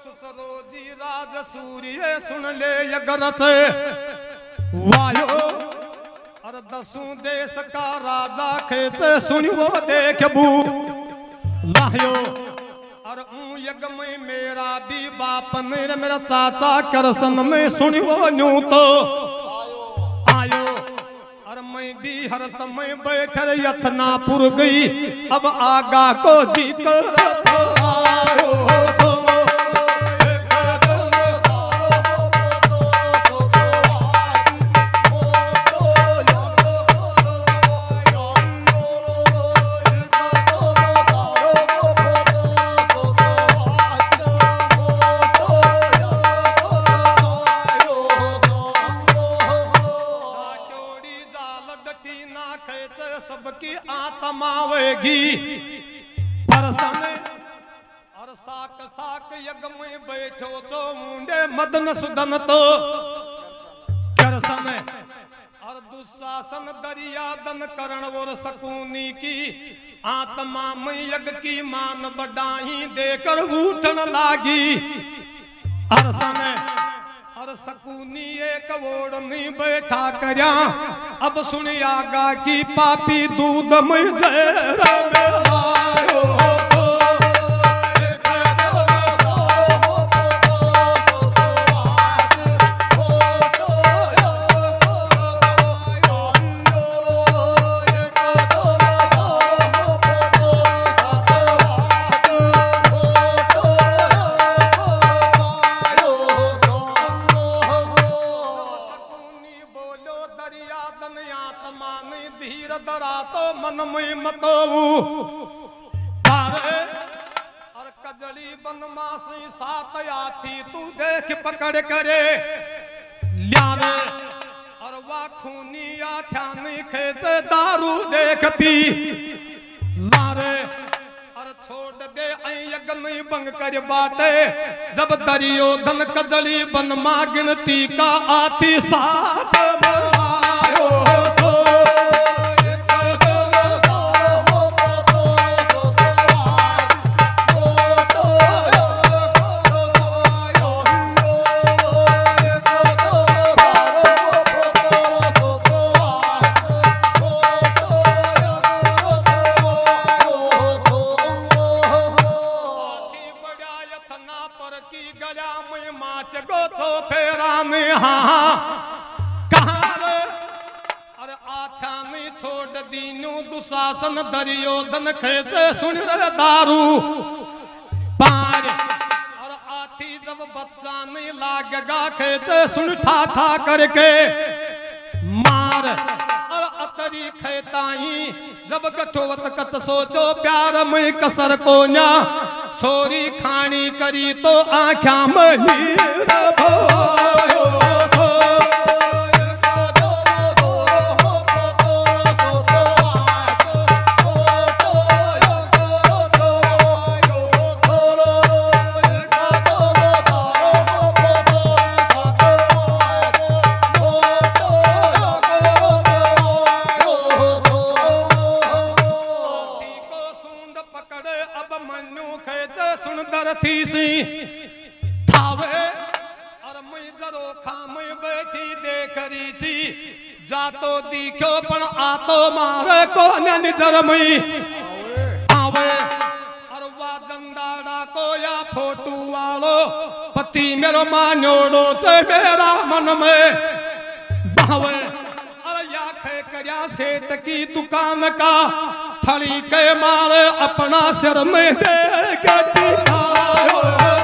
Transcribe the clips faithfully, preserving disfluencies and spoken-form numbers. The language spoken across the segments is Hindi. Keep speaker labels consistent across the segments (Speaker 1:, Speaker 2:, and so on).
Speaker 1: सरोजी राज सूर्य सुन ले अगर से वायो और दसों देश का राजा खेचे सुन वो देख बू लायो और ऊं यग में मेरा भी बाप मेरा मेरा चाचा करसन में सुन वो न्यू तो आयो और मैं भी हरत में बैठ यथनापुर गई अब आगा को जी कर आयो सबकी आत्मावेगी परसन और साक साक यग में बैठो चो मुंडे मदन सुदन तो करसन और दुशासन दरिया दन करण और सकूनी की आत्मा में यग की मान बढ़ाई देकर उठन लागी अरसन और सकूनी एक ओढ़नी बैठा करया अब सुन आगा की पापी दूध में जहर मिलायो धीर दरा तो मन में मतोऊ और कजड़ी बनमासी सात आथी तू देख पकड़ करे ल्यारे और वा खूनी आठ्यानी खेचे दारू देख पी लारे और छोड़ दे यज्ञ नहीं बंग कर बाटे जब दरियो धन कजड़ी बनमा गिनती का आथी सात आयो छोड़ दीनू दुशासन दरियो धन खेचे सुन रहे दारू पार और आथी जब बच्चा नहीं लागेगा खेचे सुन ठा ठा करके मार और अतरी खेताई जब गठोवत कच सोचो प्यार में कसर को ना छोरी खानी करी तो आँखा में नीर भयो थावे और मैं जरो खाम बैठी देख रही थी जातो दिखो पण आतो मारे को निजर में आवे और वा जंदाड़ा को या फोटू वालो पति मेरो मान्योड़ो से मेरा मन में बावे और या खे करया सेठ की दुकान का थड़ी के मारे अपना सिर में दे के टिकायो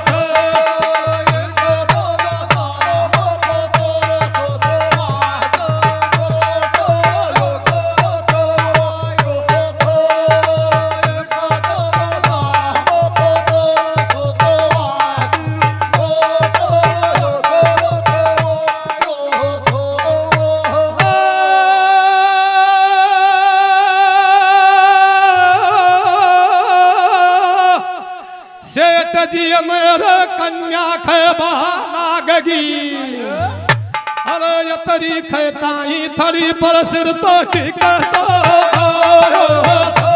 Speaker 1: सेठ जी मेरे कन्या खेबा लागगी अरे यतरी खेताई थड़ी पर सिर तो टिक तो